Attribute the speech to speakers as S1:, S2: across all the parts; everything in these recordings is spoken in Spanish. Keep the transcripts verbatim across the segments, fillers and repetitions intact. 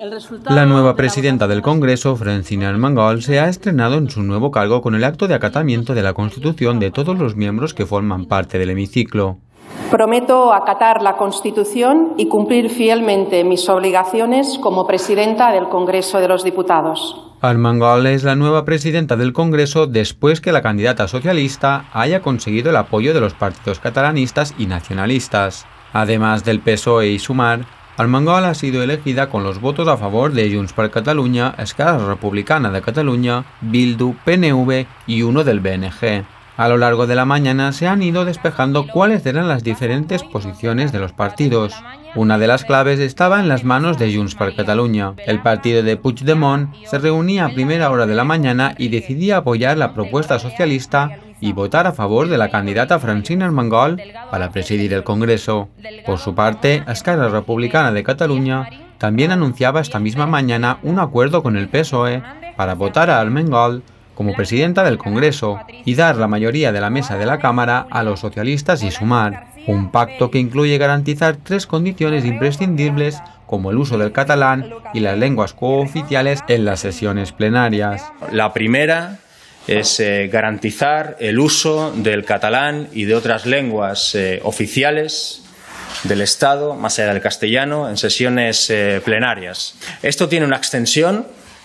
S1: La nueva presidenta del Congreso, Francina Armengol, se ha estrenado en su nuevo cargo con el acto de acatamiento de la Constitución de todos los miembros que forman parte del hemiciclo.
S2: Prometo acatar la Constitución y cumplir fielmente mis obligaciones como presidenta del Congreso de los Diputados.
S1: Armengol es la nueva presidenta del Congreso después que la candidata socialista haya conseguido el apoyo de los partidos catalanistas y nacionalistas. Además del P S O E y Sumar, Armengol ha sido elegida con los votos a favor de Junts per Catalunya, Esquerra Republicana de Cataluña, Bildu, P N V y uno del B N G. A lo largo de la mañana se han ido despejando cuáles eran las diferentes posiciones de los partidos. Una de las claves estaba en las manos de Junts per Catalunya. El partido de Puigdemont se reunía a primera hora de la mañana y decidía apoyar la propuesta socialista y votar a favor de la candidata Francina Armengol para presidir el Congreso. Por su parte, Esquerra Republicana de Catalunya también anunciaba esta misma mañana un acuerdo con el P S O E para votar a Armengol como presidenta del Congreso y dar la mayoría de la mesa de la Cámara a los socialistas y Sumar. Un pacto que incluye garantizar tres condiciones imprescindibles como el uso del catalán y las lenguas cooficiales en las sesiones plenarias.
S3: La primera es eh, garantizar el uso del catalán y de otras lenguas eh, oficiales del Estado, más allá del castellano, en sesiones eh, plenarias. Esto tiene una extensión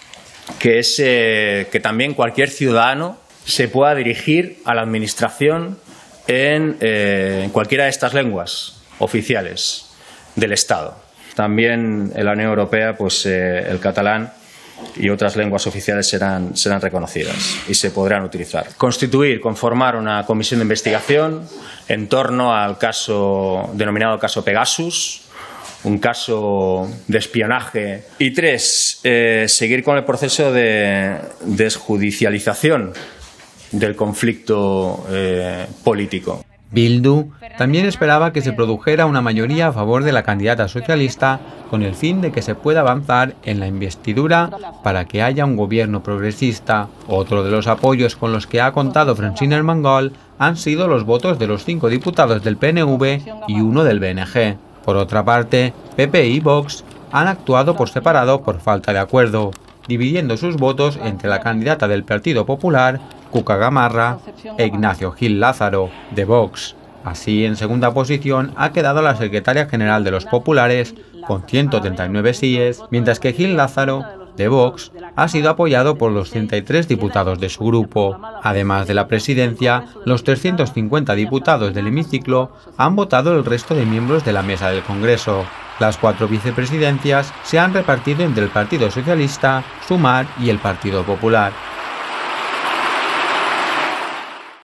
S3: que es eh, que también cualquier ciudadano se pueda dirigir a la Administración en, eh, en cualquiera de estas lenguas oficiales del Estado. También en la Unión Europea, pues eh, el catalán y otras lenguas oficiales serán, serán reconocidas y se podrán utilizar. Constituir, conformar una comisión de investigación en torno al caso denominado caso Pegasus, un caso de espionaje. Y tres, eh, seguir con el proceso de desjudicialización del conflicto eh, político.
S1: Bildu también esperaba que se produjera una mayoría a favor de la candidata socialista con el fin de que se pueda avanzar en la investidura para que haya un gobierno progresista. Otro de los apoyos con los que ha contado Francina Armengol han sido los votos de los cinco diputados del P N V y uno del B N G. Por otra parte, P P y Vox han actuado por separado por falta de acuerdo, dividiendo sus votos entre la candidata del Partido Popular, Cuca Gamarra, e Ignacio Gil Lázaro, de Vox. Así, en segunda posición ha quedado la secretaria general de los Populares, con ciento treinta y nueve síes, mientras que Gil Lázaro, de Vox, ha sido apoyado por los treinta y tres diputados de su grupo. Además de la presidencia, los trescientos cincuenta diputados del hemiciclo han votado el resto de miembros de la mesa del Congreso. Las cuatro vicepresidencias se han repartido entre el Partido Socialista, Sumar y el Partido Popular.